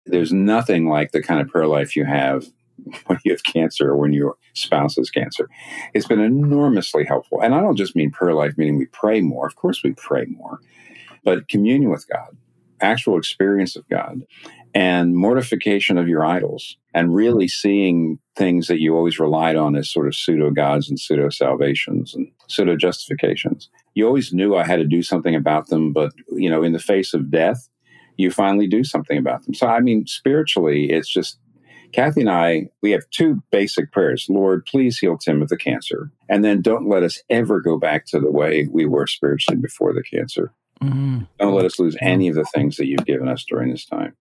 There's nothing like the kind of prayer life you have when you have cancer or when your spouse has cancer. It's been enormously helpful. And I don't just mean prayer life, meaning we pray more. Of course we pray more. But communion with God, actual experience of God, and mortification of your idols, and really seeing things that you always relied on as sort of pseudo-gods and pseudo-salvations and pseudo-justifications. You always knew I had to do something about them, but, in the face of death, you finally do something about them. So, spiritually, it's just, Kathy and I, we have two basic prayers. Lord, please heal Tim of the cancer. And then don't let us ever go back to the way we were spiritually before the cancer. Mm-hmm. Don't let us lose any of the things that you've given us during this time.